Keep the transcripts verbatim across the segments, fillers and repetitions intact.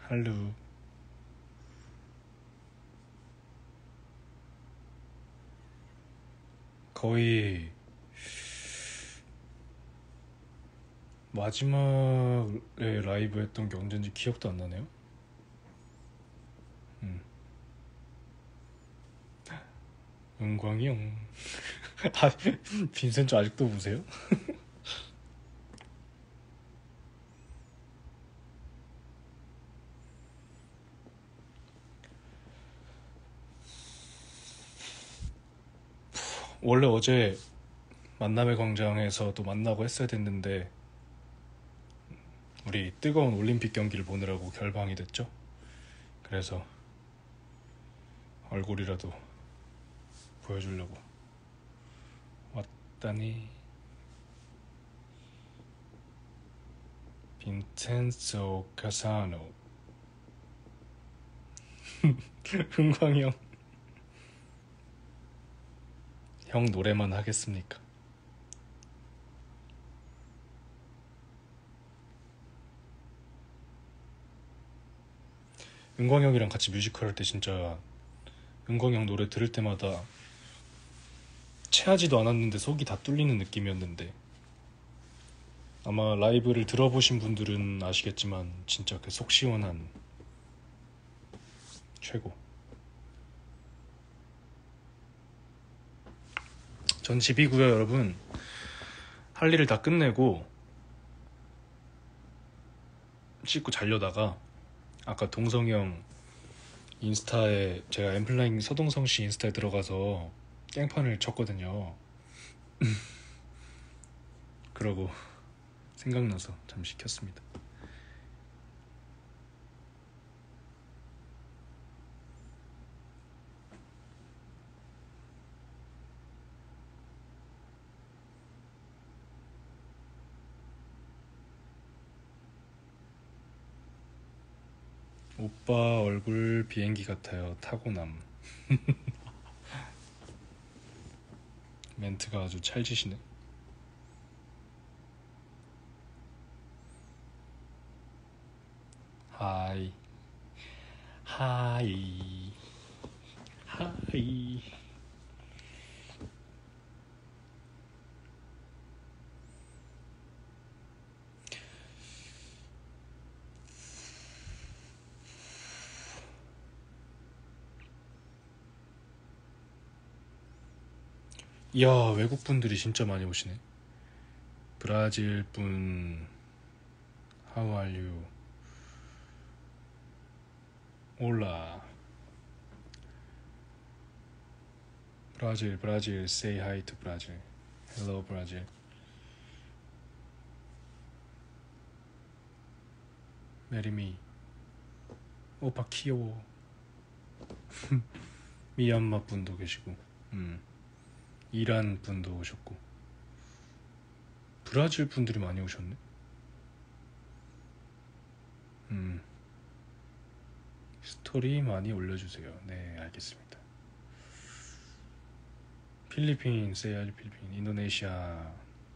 할로. 거의 마지막에 라이브 했던 게 언젠지 기억도 안 나네요. 음. 은광이 형. 아, 빈센조 아직도 보세요? 원래 어제 만남의 광장에서도 만나고 했어야 됐는데 우리 뜨거운 올림픽 경기를 보느라고 결방이 됐죠. 그래서 얼굴이라도 보여주려고 왔다니. 빈센조 카사노. 은광이 형. 형 노래만 하겠습니까? 은광이 형이랑 같이 뮤지컬 할 때 진짜 은광이 형 노래 들을 때마다 체하지도 않았는데 속이 다 뚫리는 느낌이었는데, 아마 라이브를 들어보신 분들은 아시겠지만 진짜 그 속 시원한 최고. 전 집이고요, 여러분. 할 일을 다 끝내고 씻고 자려다가 아까 동성이 형 인스타에, 제가 엠플라잉 서동성 씨 인스타에 들어가서 깽판을 쳤거든요. 그러고 생각나서 잠시 켰습니다. 오빠 얼굴 비행기 같아요. 타고남. 멘트가 아주 찰지시네. 하이 하이 하이. 이야, 외국 분들이 진짜 많이 오시네. 브라질 분, How are you? 올라. 브라질, 브라질, say hi to 브라질. Hello, 브라질. 메리미. 오빠 귀여워. 미얀마 분도 계시고, 음. 이란 분도 오셨고, 브라질 분들이 많이 오셨네. 음. 스토리 많이 올려주세요. 네, 알겠습니다. 필리핀, 세야지 필리핀, 인도네시아,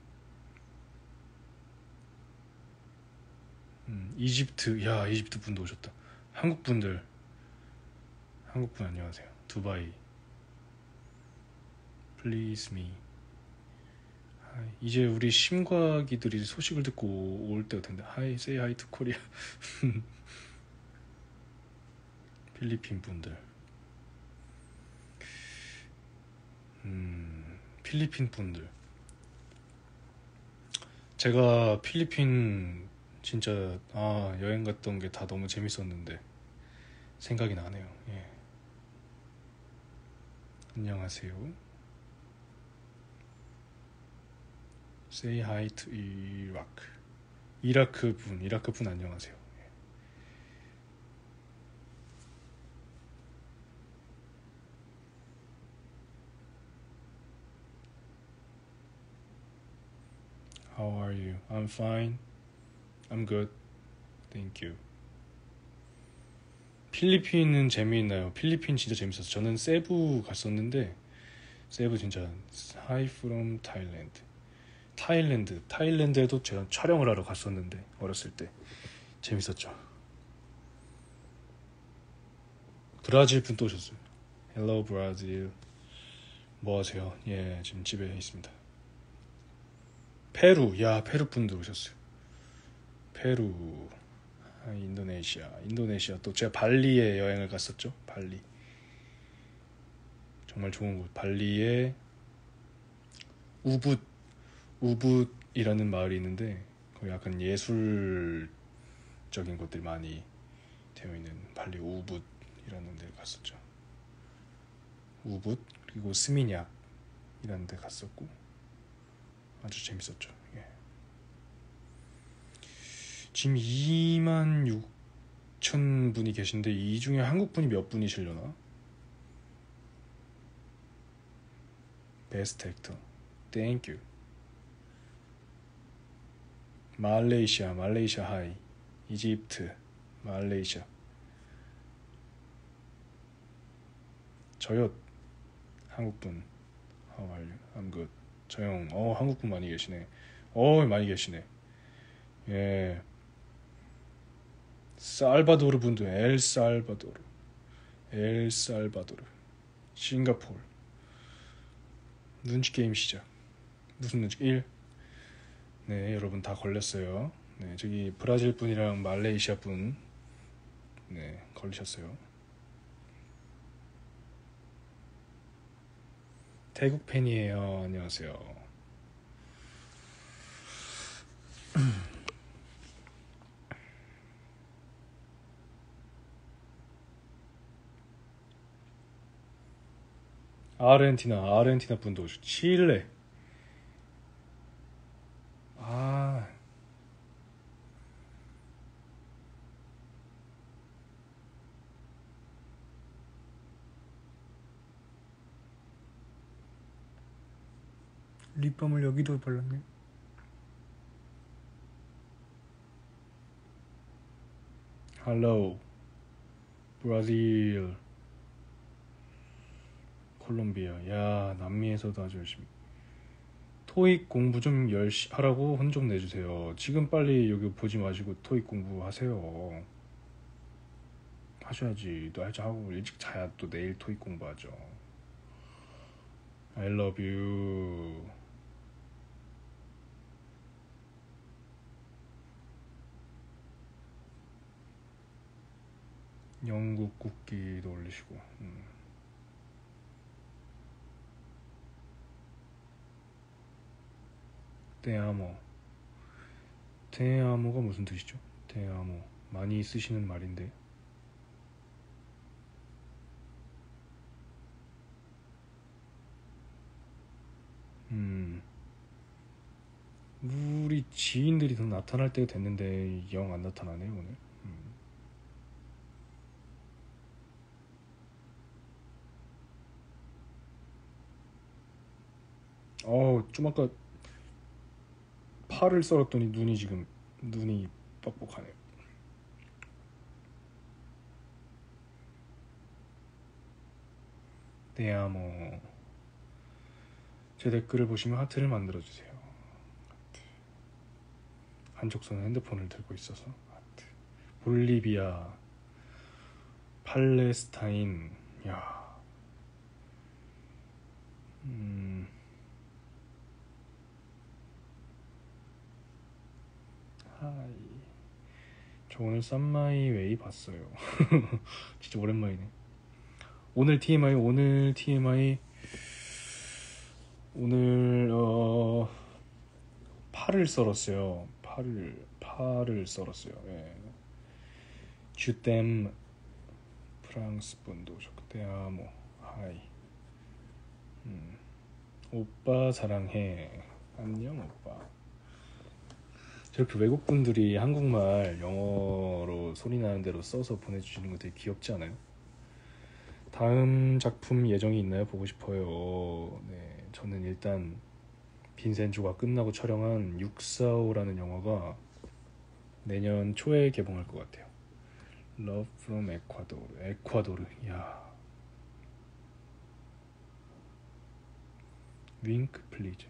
음, 이집트. 야, 이집트 분도 오셨다. 한국 분들, 한국 분 안녕하세요. 두바이, please me. 하이. 이제 우리 심과기들이 소식을 듣고 올 때가 텐데. Hi, say hi to Korea. 필리핀 분들. 음, 필리핀 분들. 제가 필리핀 진짜 아 여행 갔던 게 다 너무 재밌었는데 생각이 나네요. 예. 안녕하세요. Say hi to 이라크. 이라크 분, 이라크 분 안녕하세요. 예. How are you? I'm fine. I'm good. Thank you. 필리핀은 재미있나요? 필리핀 진짜 재밌었어요. 저는 세부 갔었는데 세부 진짜 Hi from Thailand. 타일랜드, 타일랜드에도 제가 촬영을 하러 갔었는데 어렸을 때 재밌었죠. 브라질 분 또 오셨어요. Hello 브라질. 뭐 하세요? 예, 지금 집에 있습니다. 페루, 야, 페루 분들 오셨어요. 페루, 아, 인도네시아, 인도네시아 또 제가 발리에 여행을 갔었죠. 발리. 정말 좋은 곳. 발리에 우붓, 우붓이라는 마을이 있는데 거기 약간 예술적인 것들이 많이 되어 있는 발리 우붓이라는 데 갔었죠. 우붓 그리고 스미냑이라는 데 갔었고 아주 재밌었죠. 예. 지금 이만 육천 분이 계신데 이 중에 한국 분이 몇 분이시려나? 베스트 액터 땡큐. 말레이시아 말레이시아 하이. 이집트 말레이시아. 저요 한국분. How are you? I'm good. 저형 어 한국분 많이 계시네. 어 많이 계시네. 예. 살바도르 분도 엘살바도르 엘살바도르 싱가포르. 눈치 게임 시작. 무슨 눈치? 일. 네, 여러분 다 걸렸어요. 네, 저기 브라질 분이랑 말레이시아 분, 네, 걸리셨어요. 태국 팬이에요. 안녕하세요. 아르헨티나, 아르헨티나 분도 오셨. 칠레. 아, 립밤을 여기도 발랐네. Hello, 브라질, 콜롬비아. 야, 남미에서도 아주 열심히. 토익 공부 좀 열심히 하라고 혼 좀 내주세요. 지금 빨리 여기 보지 마시고 토익 공부하세요. 하셔야지. 또 할줄 하고 일찍 자야 또 내일 토익 공부하죠. I love you. 영국 국기도 올리시고. 음. 테아모. 테아모가 무슨 뜻이죠? 테아모. 많이 쓰시는 말인데. 음. 우리 지인들이 더 나타날 때가 됐는데 영 안 나타나네 오늘. 음. 어, 좀 아까 팔을 썰었더니 눈이 지금 눈이 뻑뻑하네요. 테아모. 제 댓글을 보시면 하트를 만들어주세요. 한쪽 손은 핸드폰을 들고 있어서 하트. 볼리비아, 팔레스타인. 야, 음, 하이. 저 오늘 쌈마이 웨이 봤어요. 진짜 오랜만이네. 오늘 티엠아이, 오늘 티엠아이, 오늘 어 팔을 썰었어요. 팔을 팔을 썰었어요. 예. 주댐 프랑스 분도 오셨고 테아모 하이. 음. 오빠 사랑해. 안녕 오빠. 저렇게 외국 분들이 한국말 영어로 소리 나는 대로 써서 보내주시는 거 되게 귀엽지 않아요? 다음 작품 예정이 있나요? 보고 싶어요. 네, 저는 일단 빈센조가 끝나고 촬영한 육사오라는 영화가 내년 초에 개봉할 것 같아요. Love from Ecuador. 에콰도르. 야. 윙크 플리즈.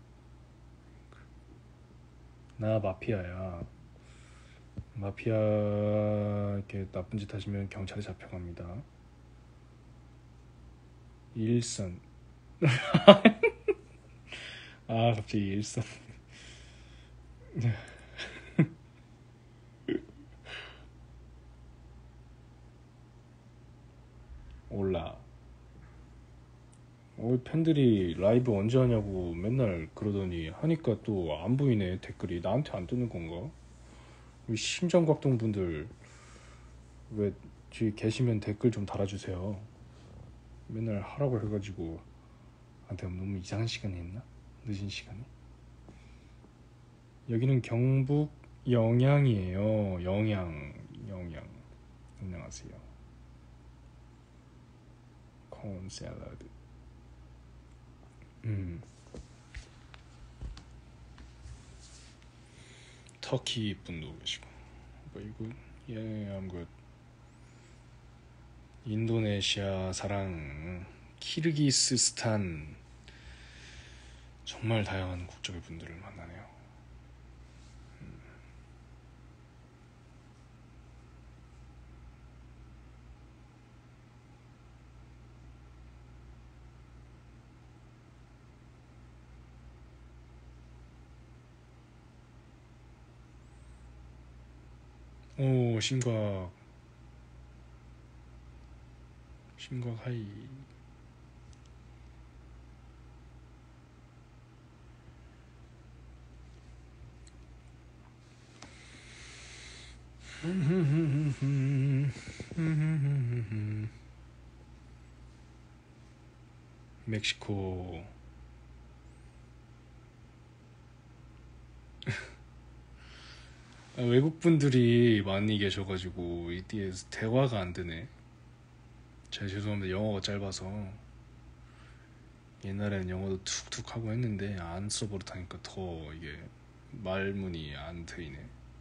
나 마피아야. 마피아 이렇게 나쁜 짓 하시면 경찰에 잡혀갑니다. 일선. 아 갑자기 일선. 올라. 어, 팬들이 라이브 언제 하냐고 맨날 그러더니 하니까 또 안 보이네. 댓글이 나한테 안 뜨는 건가? 우리 심장곽동 분들 왜 뒤에 계시면 댓글 좀 달아주세요. 맨날 하라고 해가지고 아 내가 너무 이상한 시간에 했나? 늦은 시간에? 여기는 경북 영양이에요. 영양 영양. 안녕하세요. 콘 샐러드. 음 터키 분도 계시고. 뭐 이거 예 I'm good. 인도네시아 사랑, 키르기스스탄. 정말 다양한 국적의 분들을 만나네요. 오 심각. 심각 하이. 멕시코. 아, 외국 분들이 많이 계셔가지고 이게 대화가 안 되네. 제가 죄송합니다. 영어가 짧아서. 옛날에는 영어도 툭툭 하고 했는데 안 써버릇하니까 더 이게 말문이 안 트이네.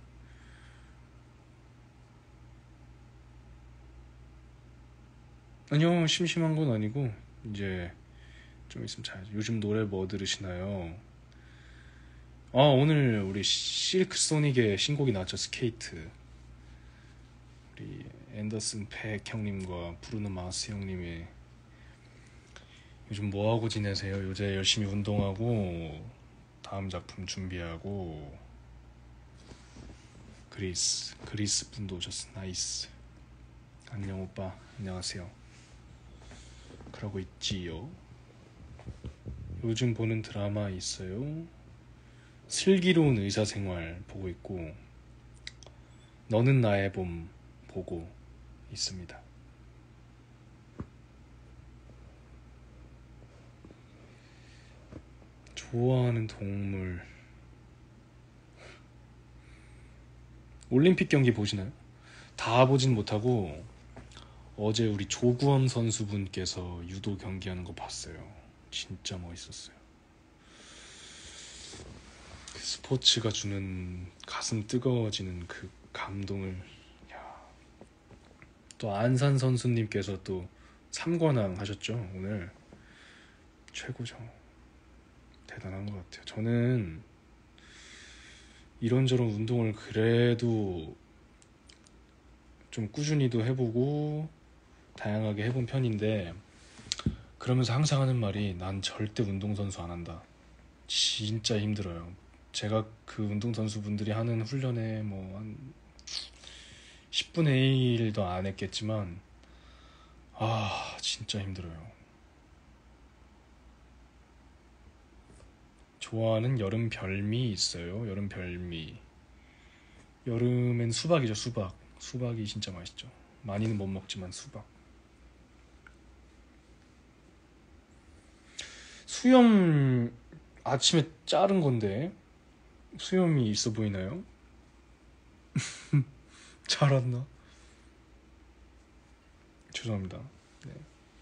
아니요, 심심한 건 아니고 이제 좀 있으면 자야죠. 요즘 노래 뭐 들으시나요? 아 오늘 우리 실크 소닉의 신곡이 나왔죠. 스케이트. 우리 앤더슨 팩 형님과 브루노 마스 형님의. 요즘 뭐하고 지내세요? 요새 열심히 운동하고 다음 작품 준비하고. 그리스 그리스 분도 오셨어. 나이스. 안녕 오빠. 안녕하세요. 그러고 있지요. 요즘 보는 드라마 있어요? 슬기로운 의사생활 보고 있고 너는 나의 봄 보고 있습니다. 좋아하는 동물. 올림픽 경기 보시나요? 다 보진 못하고 어제 우리 조구엄 선수분께서 유도 경기하는 거 봤어요. 진짜 멋있었어요. 그 스포츠가 주는 가슴 뜨거워지는 그 감동을. 야. 또 안산 선수님께서 또 삼관왕 하셨죠. 오늘 최고죠. 대단한 것 같아요. 저는 이런저런 운동을 그래도 좀 꾸준히도 해보고 다양하게 해본 편인데 그러면서 항상 하는 말이 난 절대 운동선수 안 한다. 진짜 힘들어요. 제가 그 운동선수분들이 하는 훈련에 뭐 한 십분의 일도 안 했겠지만 아 진짜 힘들어요. 좋아하는 여름 별미 있어요. 여름 별미. 여름엔 수박이죠. 수박. 수박이 진짜 맛있죠. 많이는 못 먹지만 수박. 수염 아침에 자른 건데 수염이 있어 보이나요? 자랐나? 죄송합니다. 네.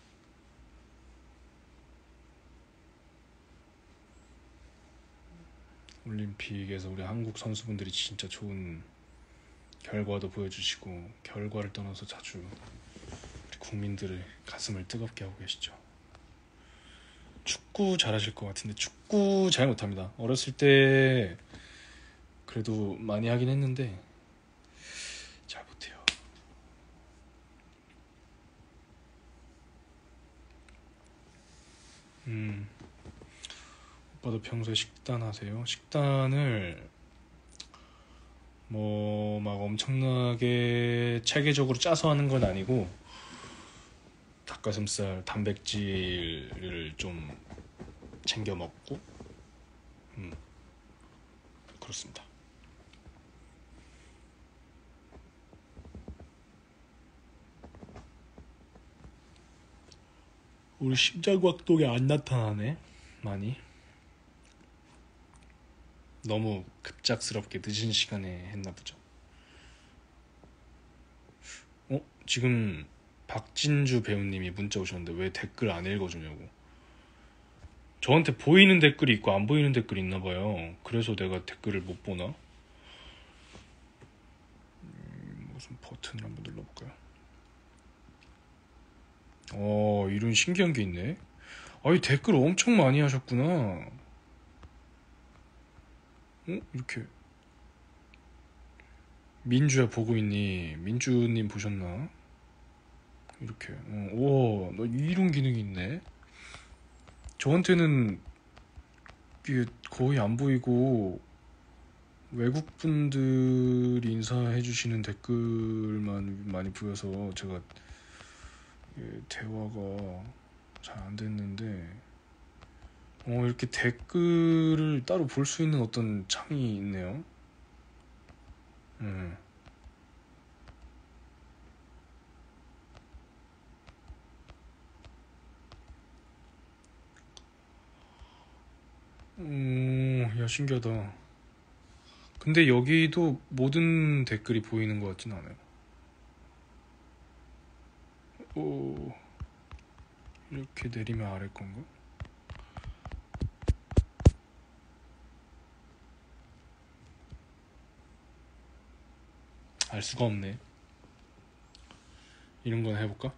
올림픽에서 우리 한국 선수분들이 진짜 좋은 결과도 보여주시고 결과를 떠나서 자주 우리 국민들의 가슴을 뜨겁게 하고 계시죠. 축구 잘하실 것 같은데 축구 잘 못합니다. 어렸을 때 그래도 많이 하긴 했는데 잘 못해요. 오빠도 평소에 식단 하세요? 식단을 뭐 막 엄청나게 체계적으로 짜서 하는 건 아니고 닭가슴살 단백질을 좀 챙겨 먹고 음, 그렇습니다. 우리 심장곽동에 안 나타나네 많이. 너무 급작스럽게 늦은 시간에 했나 보죠. 어? 지금 박진주 배우님이 문자 오셨는데 왜 댓글 안 읽어주냐고. 저한테 보이는 댓글이 있고 안 보이는 댓글이 있나 봐요. 그래서 내가 댓글을 못 보나? 음, 무슨 버튼을 한번 눌러볼까요? 어, 이런 신기한 게 있네. 아니, 댓글 엄청 많이 하셨구나. 어? 이렇게. 민주야 보고 있니? 민주님 보셨나? 이렇게. 어, 우와, 너 이런 기능이 있네. 저한테는 이게 거의 안 보이고 외국 분들이 인사해 주시는 댓글만 많이 보여서 제가 대화가 잘 안 됐는데 어, 이렇게 댓글을 따로 볼 수 있는 어떤 창이 있네요. 음. 오, 야, 신기하다. 근데 여기도 모든 댓글이 보이는 것 같진 않아요. 오, 이렇게 내리면 아래 건가? 알 수가 없네. 이런 건 해볼까?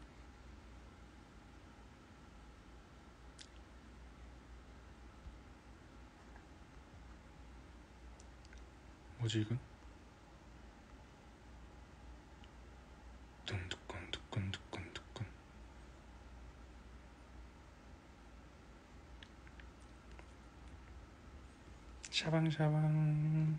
뭐지 이건? 둥두건 두건 두건 두건. 샤방샤방.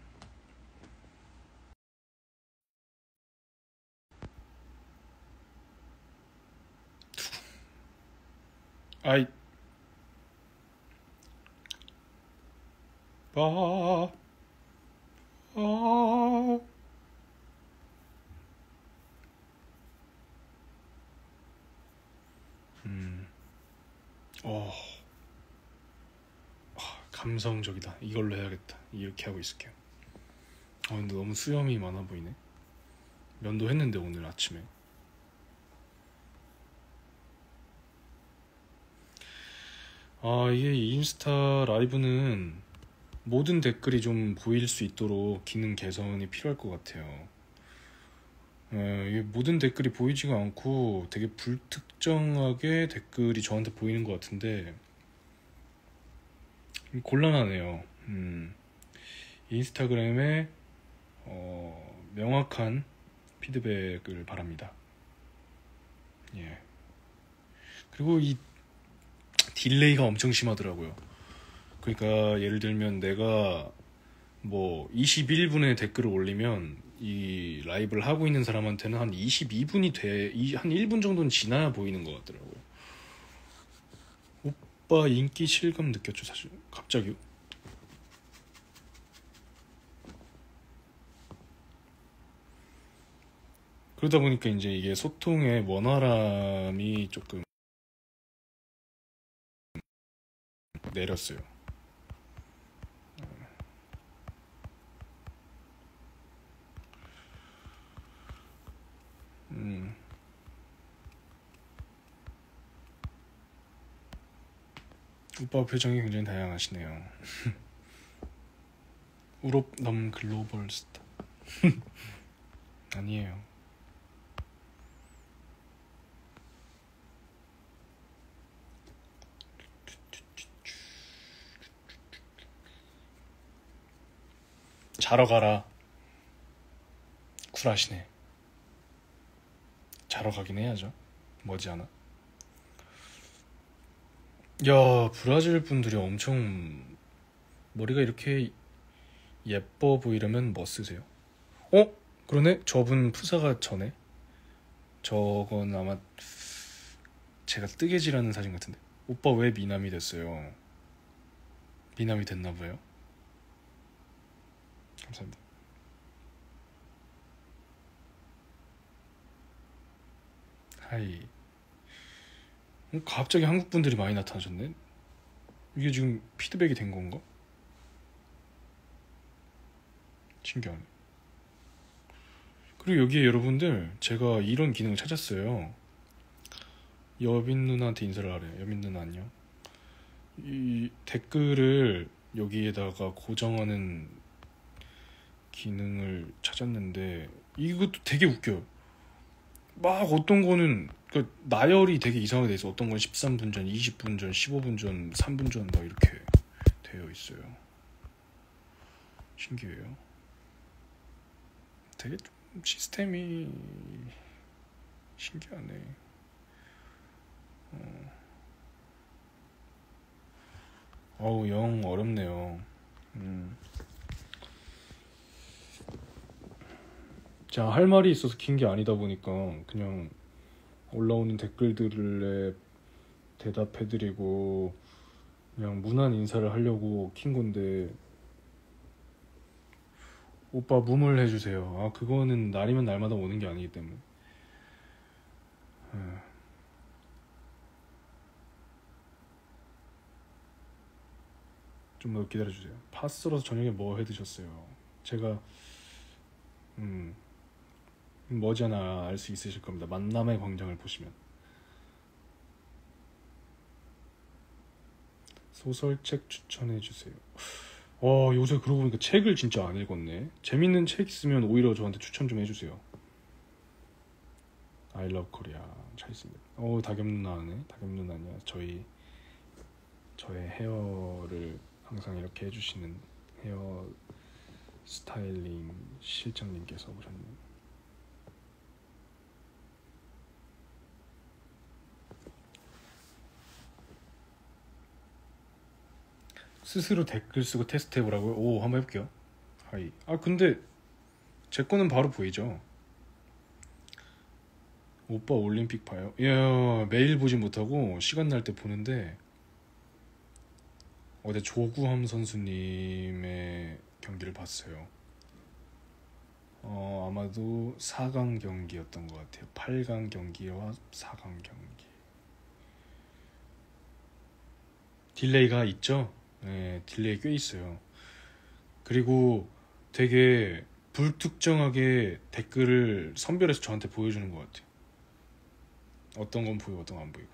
아이 바 아. 음. 어. 감성적이다. 이걸로 해야겠다. 이렇게 하고 있을게요. 아 근데 너무 수염이 많아 보이네. 면도 했는데 오늘 아침에. 아 이게 인스타 라이브는 모든 댓글이 좀 보일 수 있도록 기능 개선이 필요할 것 같아요. 에, 이게 모든 댓글이 보이지가 않고 되게 불특정하게 댓글이 저한테 보이는 것 같은데 곤란하네요. 음, 인스타그램에 어, 명확한 피드백을 바랍니다. 예. 그리고 이 딜레이가 엄청 심하더라고요. 그러니까 예를 들면 내가 뭐 이십일 분에 댓글을 올리면 이 라이브를 하고 있는 사람한테는 한 이십이 분이 돼, 한 일 분 정도는 지나야 보이는 것 같더라고요. 오빠 인기 실감 느꼈죠, 사실. 갑자기요? 그러다 보니까 이제 이게 소통의 원활함이 조금 내렸어요. 음. 오빠 표정이 굉장히 다양하시네요. 우롭 넘 글로벌 스타. 아니에요. 자러 가라. 쿨하시네. 자러 가긴 해야죠. 머지않아. 야, 브라질 분들이 엄청 머리가 이렇게 예뻐 보이려면 뭐 쓰세요? 어? 그러네? 저분 푸사가 저네? 저건 아마 제가 뜨개질하는 사진 같은데. 오빠 왜 미남이 됐어요? 미남이 됐나봐요. 감사합니다. 하이. 갑자기 한국 분들이 많이 나타나셨네. 이게 지금 피드백이 된 건가? 신기하네. 그리고 여기에 여러분들 제가 이런 기능을 찾았어요. 여빈 누나한테 인사를 하래요. 여빈 누나 안녕. 이 댓글을 여기에다가 고정하는 기능을 찾았는데 이것도 되게 웃겨요. 막 어떤 거는 그 나열이 되게 이상하게 돼 있어. 어떤 건 십삼 분 전, 이십 분 전, 십오 분 전, 삼 분 전 막 이렇게 되어 있어요. 신기해요. 되게 좀 시스템이 신기하네. 어. 어우, 영 어렵네요. 음. 자, 할 말이 있어서 킨 게 아니다 보니까 그냥 올라오는 댓글들에 대답해드리고 그냥 무난 인사를 하려고 킨 건데 오빠 무물 해주세요. 아, 그거는 날이면 날마다 오는 게 아니기 때문에. 좀 더 기다려주세요. 파 썰어서 저녁에 뭐 해드셨어요? 제가 음 머지않아 알 수 있으실 겁니다. 만남의 광장을 보시면. 소설책 추천해주세요. 와, 요새 그러고 보니까 책을 진짜 안 읽었네. 재밌는 책 있으면 오히려 저한테 추천 좀 해주세요. I love Korea. 잘 있습니다. 어, 다겸 누나네. 다겸 누나냐. 저희 저의 헤어를 항상 이렇게 해주시는 헤어 스타일링 실장님께서 오셨네요. 스스로 댓글 쓰고 테스트 해보라고요? 오, 한번 해볼게요. 하이. 아, 근데 제 거는 바로 보이죠? 오빠 올림픽 봐요? 이야, 매일 보진 못하고 시간 날 때 보는데 어제 조구함 선수님의 경기를 봤어요. 어, 아마도 사 강 경기였던 것 같아요. 팔 강 경기와 사 강 경기. 딜레이가 있죠? 네, 딜레이 꽤 있어요. 그리고 되게 불특정하게 댓글을 선별해서 저한테 보여주는 것 같아요. 어떤 건 보이고 어떤 건 안 보이고.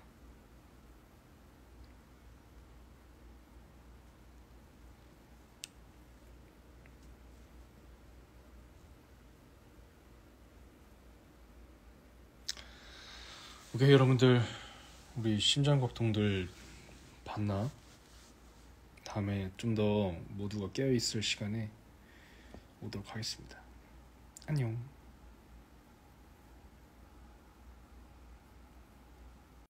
오케이, 여러분들, 우리 심장걱통들 봤나? 다음에 좀 더 모두가 깨어있을 시간에 오도록 하겠습니다. 안녕.